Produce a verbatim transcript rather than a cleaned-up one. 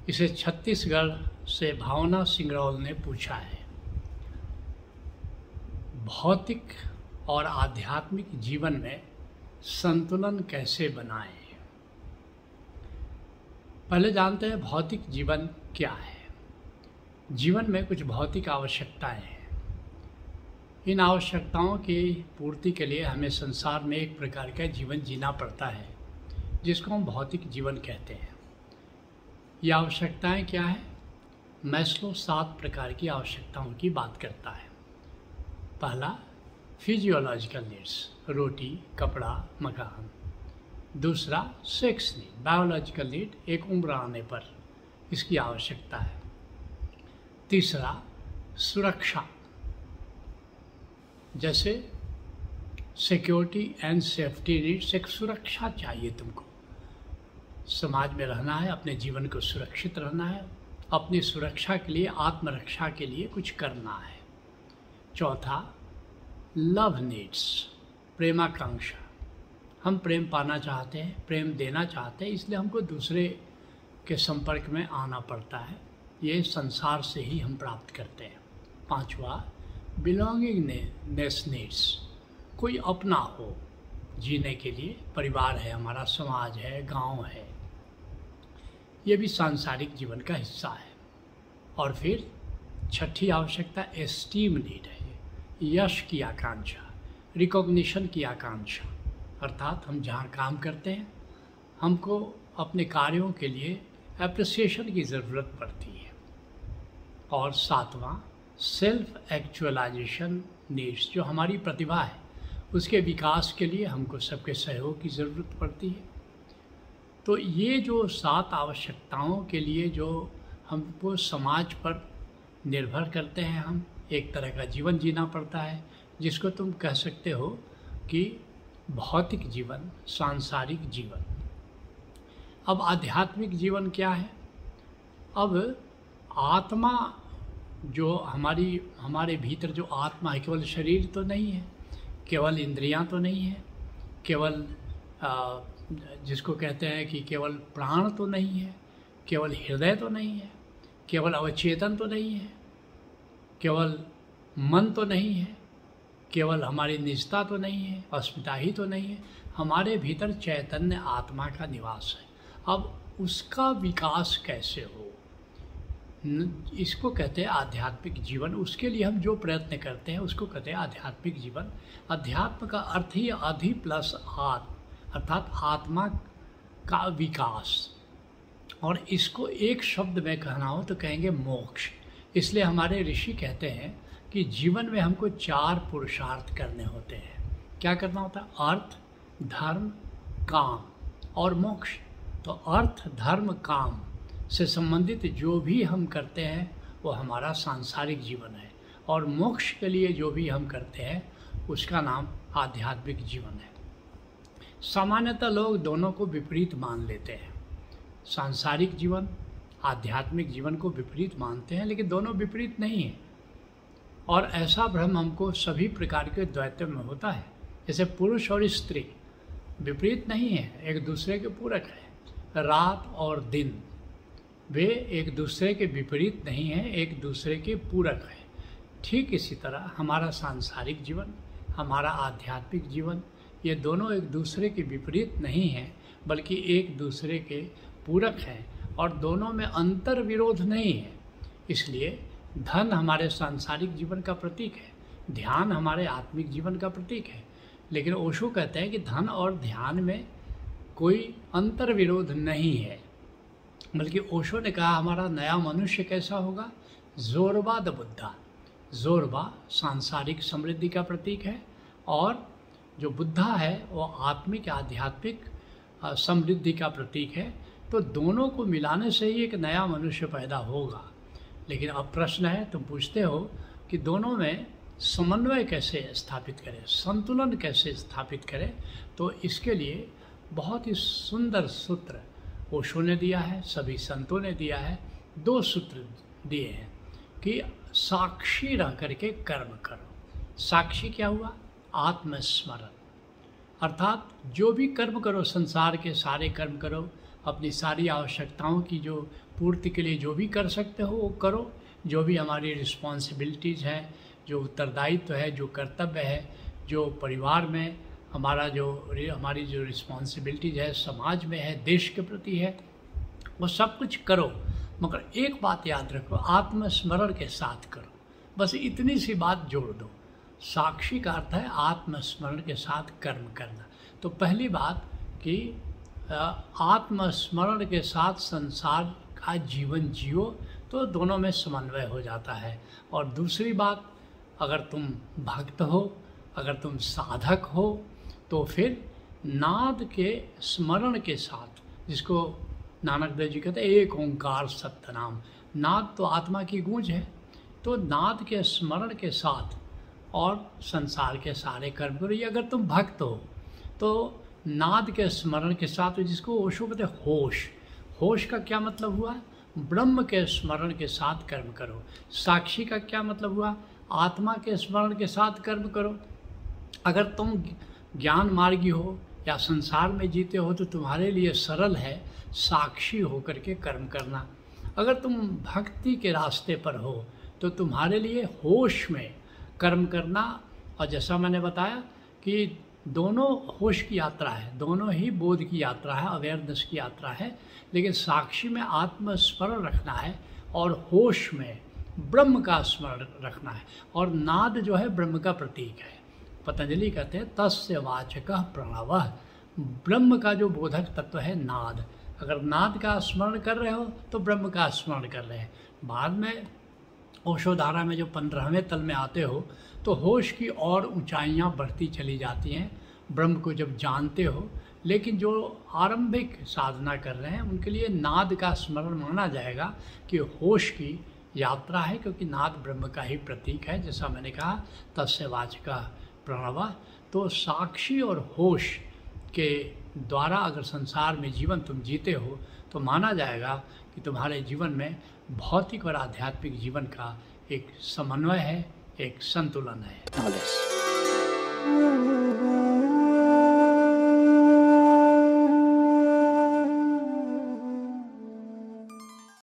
इसे छत्तीसगढ़ से भावना सिंगरौल ने पूछा है। भौतिक और आध्यात्मिक जीवन में संतुलन कैसे बनाएं? पहले जानते हैं भौतिक जीवन क्या है। जीवन में कुछ भौतिक आवश्यकताएं हैं। इन आवश्यकताओं की पूर्ति के लिए हमें संसार में एक प्रकार का जीवन जीना पड़ता है, जिसको हम भौतिक जीवन कहते हैं। ये आवश्यकताएं क्या है? मैस्लो सात प्रकार की आवश्यकताओं की बात करता है। पहला, फिजियोलॉजिकल नीड्स, रोटी, कपड़ा, मकान। दूसरा, सेक्स नीड, बायोलॉजिकल नीड, एक उम्र आने पर इसकी आवश्यकता है। तीसरा, सुरक्षा, जैसे सिक्योरिटी एंड सेफ्टी नीड्स, एक सुरक्षा चाहिए तुमको। समाज में रहना है, अपने जीवन को सुरक्षित रहना है, अपनी सुरक्षा के लिए, आत्मरक्षा के लिए कुछ करना है। चौथा, लव नीड्स, प्रेमाकांक्षा, हम प्रेम पाना चाहते हैं, प्रेम देना चाहते हैं, इसलिए हमको दूसरे के संपर्क में आना पड़ता है। ये संसार से ही हम प्राप्त करते हैं। पांचवा, बिलोंगिंगनेस नीड्स, कोई अपना हो जीने के लिए, परिवार है हमारा, समाज है, गांव है, ये भी सांसारिक जीवन का हिस्सा है। और फिर छठी आवश्यकता एस्टीम नीड है, यश की आकांक्षा, रिकॉग्निशन की आकांक्षा, अर्थात हम जहाँ काम करते हैं हमको अपने कार्यों के लिए एप्रिसिएशन की ज़रूरत पड़ती है। और सातवां, सेल्फ एक्चुअलाइजेशन नीड्स, जो हमारी प्रतिभा है उसके विकास के लिए हमको सबके सहयोग की ज़रूरत पड़ती है। तो ये जो सात आवश्यकताओं के लिए जो हमको समाज पर निर्भर करते हैं, हम एक तरह का जीवन जीना पड़ता है, जिसको तुम कह सकते हो कि भौतिक जीवन, सांसारिक जीवन। अब आध्यात्मिक जीवन क्या है? अब आत्मा जो हमारी हमारे भीतर जो आत्मा है, केवल शरीर तो नहीं है, केवल इंद्रियां तो नहीं है, केवल आ, जिसको कहते हैं कि केवल प्राण तो नहीं है, केवल हृदय तो नहीं है, केवल अवचेतन तो नहीं है, केवल मन तो नहीं है, केवल हमारी निजता तो नहीं है, अस्मिता ही तो नहीं है। हमारे भीतर चैतन्य आत्मा का निवास है। अब उसका विकास कैसे हो, इसको कहते हैं आध्यात्मिक जीवन। उसके लिए हम जो प्रयत्न करते हैं उसको कहते हैं आध्यात्मिक जीवन। अध्यात्म का अर्थ ही अधि प्लस आत्म, अर्थात आत्मा का विकास। और इसको एक शब्द में कहना हो तो कहेंगे मोक्ष। इसलिए हमारे ऋषि कहते हैं कि जीवन में हमको चार पुरुषार्थ करने होते हैं। क्या करना होता है? अर्थ, धर्म, काम और मोक्ष। तो अर्थ, धर्म, काम से संबंधित जो भी हम करते हैं वो हमारा सांसारिक जीवन है, और मोक्ष के लिए जो भी हम करते हैं उसका नाम आध्यात्मिक जीवन है। सामान्यतः लोग दोनों को विपरीत मान लेते हैं। सांसारिक जीवन, आध्यात्मिक जीवन को विपरीत मानते हैं, लेकिन दोनों विपरीत नहीं है। और ऐसा भ्रम हमको सभी प्रकार के द्वैतों में होता है। जैसे पुरुष और स्त्री विपरीत नहीं है, एक दूसरे के पूरक है। रात और दिन वे एक दूसरे के विपरीत नहीं हैं, एक दूसरे के पूरक है। ठीक इसी तरह हमारा सांसारिक जीवन, हमारा आध्यात्मिक जीवन, ये दोनों एक दूसरे के विपरीत नहीं हैं, बल्कि एक दूसरे के पूरक हैं, और दोनों में अंतर विरोध नहीं है। इसलिए धन हमारे सांसारिक जीवन का प्रतीक है, ध्यान हमारे आत्मिक जीवन का प्रतीक है। लेकिन ओशो कहते हैं कि धन और ध्यान में कोई अंतर विरोध नहीं है, बल्कि ओशो ने कहा हमारा नया मनुष्य कैसा होगा? जोरबा द बुद्धा। जोरबा सांसारिक समृद्धि का प्रतीक है, और जो बुद्धा है वो आत्मिक आध्यात्मिक समृद्धि का प्रतीक है। तो दोनों को मिलाने से ही एक नया मनुष्य पैदा होगा। लेकिन अब प्रश्न है, तुम पूछते हो कि दोनों में समन्वय कैसे स्थापित करें, संतुलन कैसे स्थापित करें? तो इसके लिए बहुत ही सुंदर सूत्र ओशो ने दिया है, सभी संतों ने दिया है। दो सूत्र दिए हैं कि साक्षी रह करके कर्म करो। साक्षी क्या हुआ? आत्मस्मरण, अर्थात जो भी कर्म करो, संसार के सारे कर्म करो, अपनी सारी आवश्यकताओं की जो पूर्ति के लिए जो भी कर सकते हो वो करो। जो भी हमारी रिस्पॉन्सिबिलिटीज़ हैं, जो उत्तरदायित्व है, जो कर्तव्य है, जो परिवार में हमारा जो हमारी जो रिस्पॉन्सिबिलिटीज़ है, समाज में है, देश के प्रति है, वो सब कुछ करो। मगर एक बात याद रखो, आत्मस्मरण के साथ करो। बस इतनी सी बात जोड़ दो। साक्षी का अर्थ है आत्मस्मरण के साथ कर्म करना। तो पहली बात कि आत्मस्मरण के साथ संसार का जीवन जियो, तो दोनों में समन्वय हो जाता है। और दूसरी बात, अगर तुम भक्त हो, अगर तुम साधक हो, तो फिर नाद के स्मरण के साथ, जिसको नानक देव जी कहते हैं एक ओंकार सत्य नाम, नाद तो आत्मा की गूंज है, तो नाद के स्मरण के साथ और संसार के सारे कर्म करो। ये अगर तुम भक्त हो तो नाद के स्मरण के साथ, जिसको ओशो कहते हैं होश। होश का क्या मतलब हुआ? ब्रह्म के स्मरण के साथ कर्म करो। साक्षी का क्या मतलब हुआ? आत्मा के स्मरण के साथ कर्म करो। अगर तुम ज्ञान मार्गी हो या संसार में जीते हो तो तुम्हारे लिए सरल है साक्षी होकर के कर्म करना। अगर तुम भक्ति के रास्ते पर हो तो तुम्हारे लिए होश में कर्म करना। और जैसा मैंने बताया कि दोनों होश की यात्रा है, दोनों ही बोध की यात्रा है, अवेयरनेस की यात्रा है, लेकिन साक्षी में आत्मस्मरण रखना है और होश में ब्रह्म का स्मरण रखना है। और नाद जो है ब्रह्म का प्रतीक है। पतंजलि कहते हैं तस्य वाचकः प्रणवः, ब्रह्म का जो बोधक तत्व है नाद। अगर नाद का स्मरण कर रहे हो तो ब्रह्म का स्मरण कर रहे हैं। बाद में ओशोधारा में जो पंद्रहवें तल में आते हो तो होश की और ऊंचाइयां बढ़ती चली जाती हैं, ब्रह्म को जब जानते हो। लेकिन जो आरंभिक साधना कर रहे हैं उनके लिए नाद का स्मरण माना जाएगा कि होश की यात्रा है, क्योंकि नाद ब्रह्म का ही प्रतीक है। जैसा मैंने कहा तस्य वाचकः प्रणवः। तो साक्षी और होश के द्वारा अगर संसार में जीवन तुम जीते हो तो माना जाएगा कि तुम्हारे जीवन में भौतिक और आध्यात्मिक जीवन का एक समन्वय है, एक संतुलन है।